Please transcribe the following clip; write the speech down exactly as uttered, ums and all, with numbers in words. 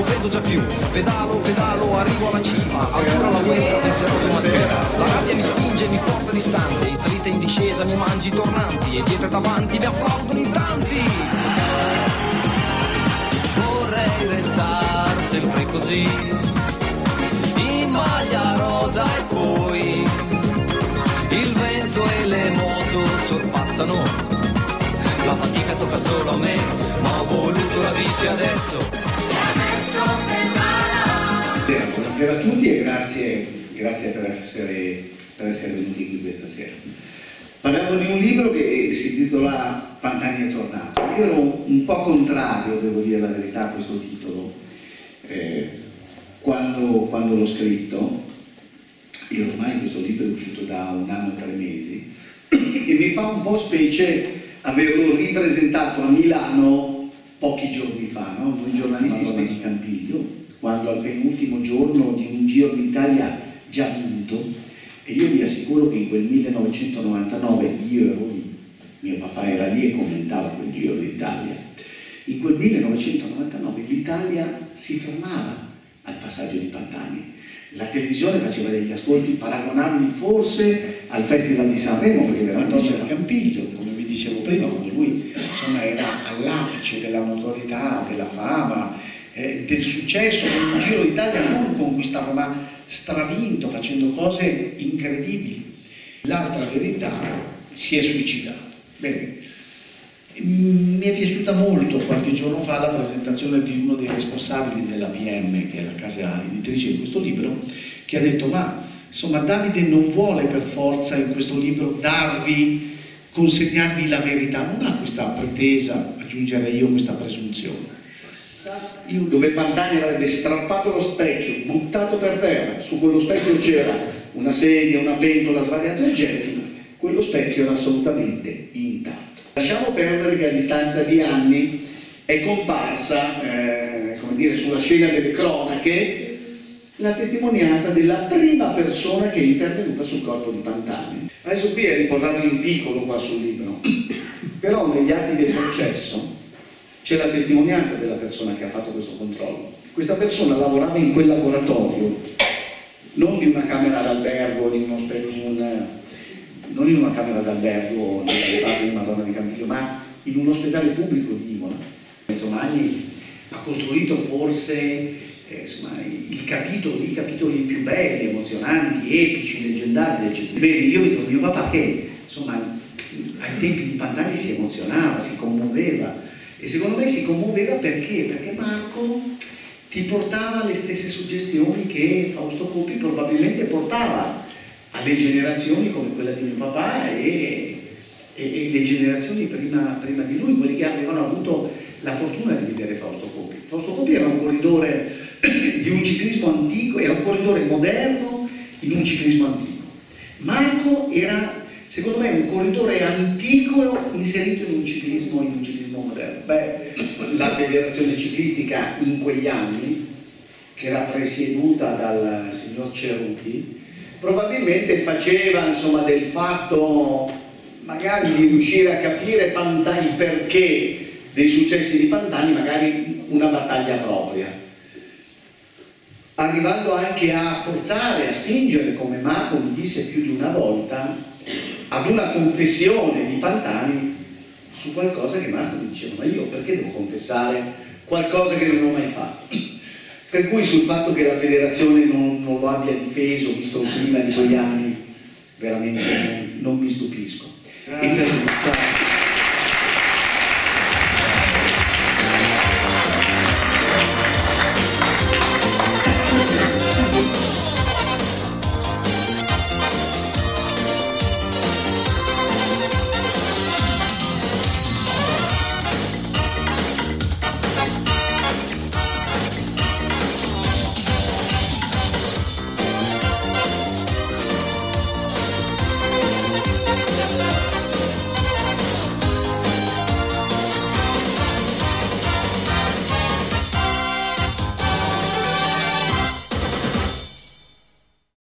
vedo già più. Pedalo, pedalo, arrivo alla cima, ancora la vuelta penserò di Matera. La rabbia mi spinge, mi porta distante, in salita e in discesa mi mangi tornanti, e dietro e davanti mi applaudono in tanti. Vorrei restar sempre così, in maglia rosa, e poi il vento e le moto sorpassano, la fatica tocca solo a me, ma ho voluto la bici adesso. Buonasera a tutti e grazie, grazie per, essere, per essere venuti qui questa sera. Parliamo di un libro che si intitola Pantani è tornato. Io ero un po' contrario, devo dire la verità, a questo titolo. Eh, quando quando l'ho scritto, io ormai questo libro è uscito da un anno e tre mesi, e mi fa un po' specie averlo ripresentato a Milano pochi giorni fa, no? Noi giornalisti siamo in Campiglio, quando al penultimo giorno di un Giro d'Italia già vinto, e io vi assicuro che in quel millenovecentonovantanove io ero lì, mio papà era lì e commentava quel Giro d'Italia. In quel millenovecentonovantanove l'Italia si fermava al passaggio di Pantani. La televisione faceva degli ascolti paragonabili forse al Festival di Sanremo, perché veramente c'era Campiglio, come vi dicevo prima, quando lui insomma, era all'apice della notorietà, della fama, eh, del successo, del Giro d'Italia non conquistato, ma stravinto, facendo cose incredibili. L'altra verità, si è suicidato. Bene. Mi è piaciuta molto qualche giorno fa la presentazione di uno dei responsabili della P M, che è la casa editrice di questo libro, che ha detto: ma insomma Davide non vuole per forza in questo libro darvi, consegnarvi la verità, non ha questa pretesa, aggiungerei io, questa presunzione. Io, dove Pantani avrebbe strappato lo specchio, buttato per terra, su quello specchio c'era una sedia, una pentola, svariato e gettino, quello specchio era assolutamente intatto. Lasciamo perdere che a distanza di anni è comparsa, eh, come dire, sulla scena delle cronache la testimonianza della prima persona che è intervenuta sul corpo di Pantani. Adesso qui è riportato in piccolo qua sul libro, però negli atti del processo c'è la testimonianza della persona che ha fatto questo controllo. Questa persona lavorava in quel laboratorio, non di una camera d'albergo, in uno in non in una camera d'albergo nella parte di Madonna di Campiglio, ma in un ospedale pubblico di Imola. Magni ha costruito forse eh, insomma, il capitolo, i capitoli più belli, emozionanti, epici, leggendari, eccetera. Bene, io vedo mio papà che insomma ai tempi di Pantani si emozionava, si commuoveva, e secondo me si commuoveva perché? Perché Marco ti portava le stesse suggestioni che Fausto Coppi probabilmente portava alle generazioni come quella di mio papà e, e, e le generazioni prima, prima di lui, quelli che avevano avuto la fortuna di vedere Fausto Coppi. Fausto Coppi era un corridore di un ciclismo antico, era un corridore moderno in un ciclismo antico. Marco era, secondo me, un corridore antico inserito in un ciclismo, in un ciclismo moderno. Beh, la federazione ciclistica in quegli anni, che era presieduta dal signor Ceruti, probabilmente faceva insomma del fatto magari di riuscire a capire Pantani, perché dei successi di Pantani, magari una battaglia propria, arrivando anche a forzare, a spingere, come Marco mi disse più di una volta, ad una confessione di Pantani su qualcosa che Marco mi diceva: ma io perché devo confessare qualcosa che non ho mai fatto? Per cui sul fatto che la federazione non, non lo abbia difeso, visto il clima di quegli anni, veramente non, non mi stupisco. E per,